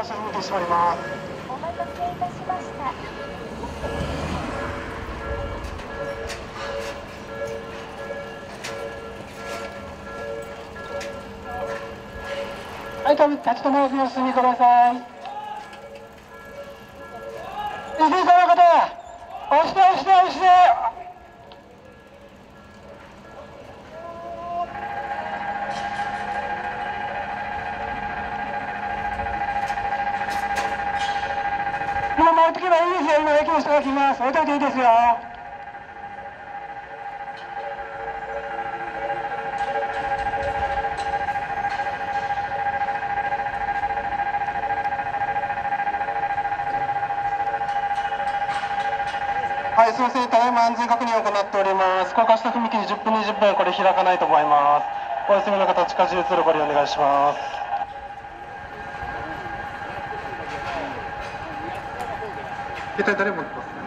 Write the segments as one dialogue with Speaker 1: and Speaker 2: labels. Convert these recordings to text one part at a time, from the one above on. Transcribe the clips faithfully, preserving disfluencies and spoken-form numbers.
Speaker 1: 発車準備しております。
Speaker 2: お待たせいたしました。
Speaker 1: はい、立ち止まらずにお進みください。自転車の方、押して押して押して。もう持ってけばいいですよ。今駅の人が来ます。置いといていいですよ。はい、すみません。ただいま安全確認を行っております。高架下踏切じゅっぷんにじゅっぷんこれ開かないと思います。お休みの方、近づ移るご利用お願いします。携帯誰持ってますか？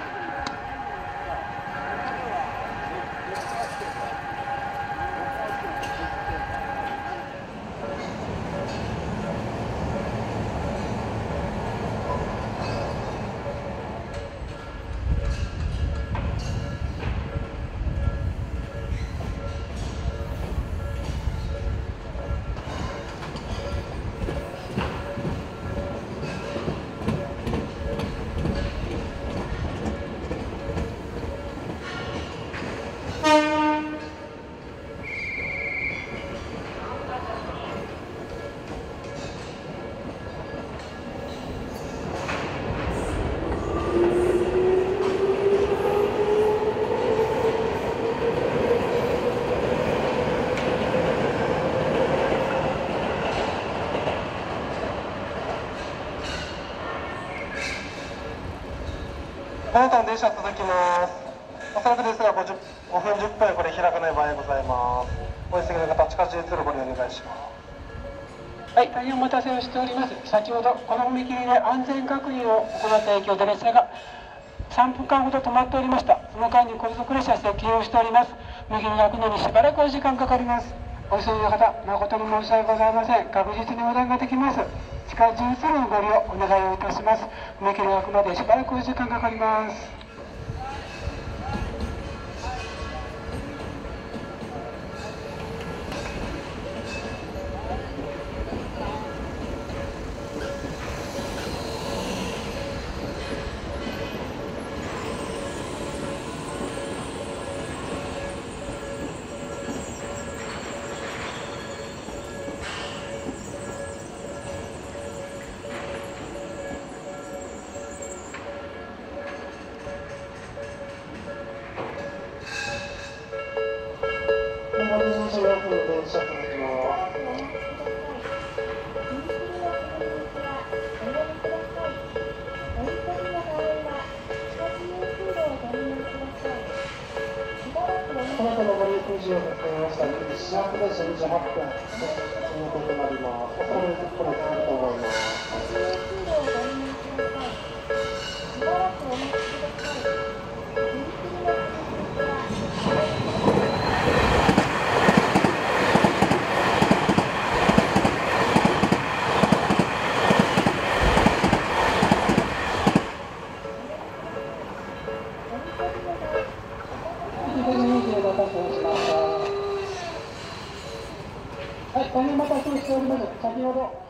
Speaker 1: 皆さん、電車続きます。おそらくですがごふんじゅっぷんこれ開かない場合ございます。お急ぎの方、近づ移るご利用お願いします。はい、大変お待たせをしております。先ほどこの踏切で安全確認を行った影響で列車がさんぷんかんほど止まっておりました。その間に高速列車接近をしております。踏切が開くのにしばらくお時間かかります。お急ぎの方、誠に申し訳ございません。確実に横断ができます。近づ移るご利用お願いをいたします。踏切が開くまでしばらくお時間かかります。にじゅうよんふん電車続きます。この後のご利用くじをかけましたので、始発電車にじゅうはっぷん、そのこととなります。おそらくじゅっぷん続くと思います。はい、大変お待たせしております。先ほど